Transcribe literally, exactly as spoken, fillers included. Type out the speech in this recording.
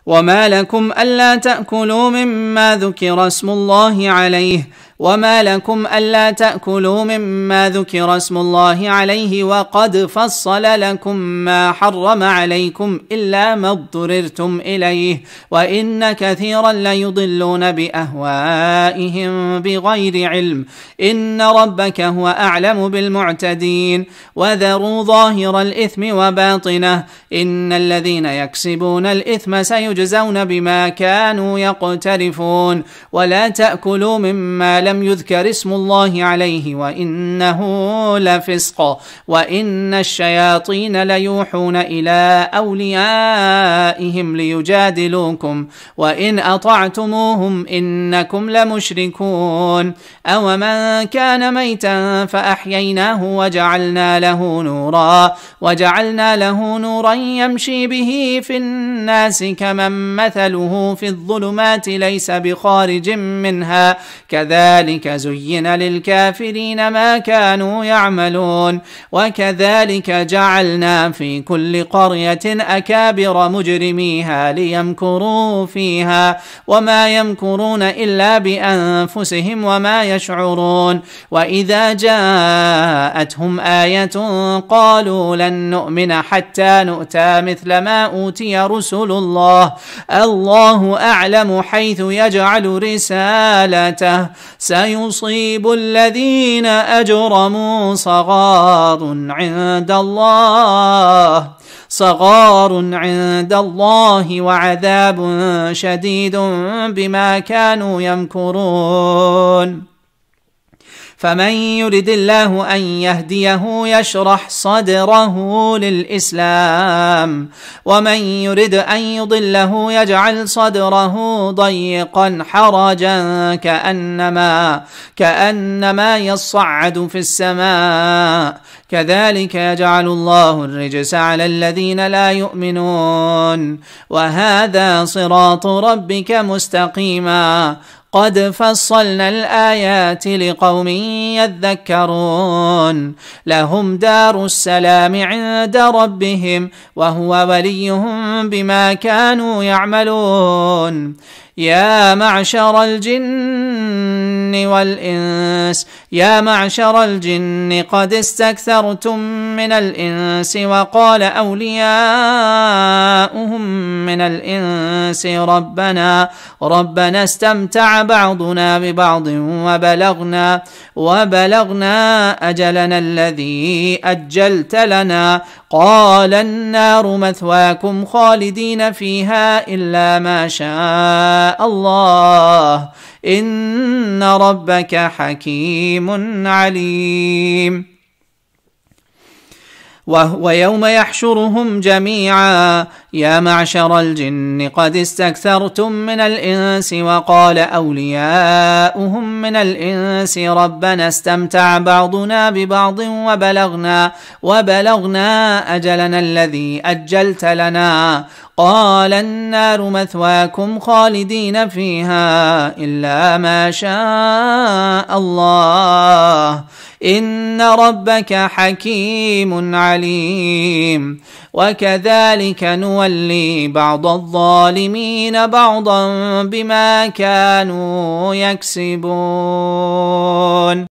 وما لكم ألا تأكلوا مما ذكر اسم الله عليه وما لكم ألا تأكلوا مما ذكر اسم الله عليه وقد فصل لكم ما حرم عليكم إلا ما اضطررتم إليه وإن كثيرا ليضلون بأهوائهم بغير علم إن ربك هو أعلم بالمعتدين وذروا ظاهر الإثم وباطنه إن الذين يكسبون الإثم سيجزون بما كانوا يقترفون ولا تأكلوا مما لم يذكر اسم الله عليه وإنه لفسق وإن الشياطين ليوحون إلى أوليائهم ليجادلوكم وإن أطعتموهم إنكم لمشركون أومن كان ميتا فأحييناه وجعلنا له نورا وجعلنا له نورا يمشي به في الناس كمن مثله في الظلمات ليس بخارج منها كذلك زين للكافرين ما كانوا يعملون وكذلك جعلنا في كل قرية أكابر مجرميها ليمكروا فيها وما يمكرون إلا بأنفسهم وما يشعرون وإذا جاءتهم آية قالوا لن نؤمن حتى نؤتى مثل ما أوتي رسل الله الله أعلم حيث يجعل رسالته سيصيب الذين أجرموا صغار عند الله صغار عند الله وعذاب شديد بما كانوا يمكرون فمن يرد الله أن يهديه يشرح صدره للإسلام ومن يرد أن يضله يجعل صدره ضيقا حرجا كأنما, كأنما يصعد في السماء كذلك يجعل الله الرجس على الذين لا يؤمنون وهذا صراط ربك مستقيما قد فصلنا الآيات لقوم يذكرون لهم دار السلام عند ربهم وهو وليهم بما كانوا يعملون يا معشر الجن والإنس يا معشر الجن قد استكثرتم من الإنس وقال أولياؤهم من الإنس ربنا ربنا استمتع بعضنا ببعض وبلغنا وبلغنا أجلنا الذي أجلت لنا قال النار مثواكم خالدين فيها إلا ما شاء الله إن ربك حكيم عليم وهو يوم يحشرهم جميعا يا معشر الجن قد استكثرتم من الإنس وقال أولياؤهم من الإنس ربنا استمتع بعضنا ببعض وبلغنا وبلغنا أجلنا الذي أجلت لنا قال النار مثواكم خالدين فيها إلا ما شاء الله إن ربك حكيم عليم وكذلك نولي بعض الظالمين بعضا بما كانوا يكسبون.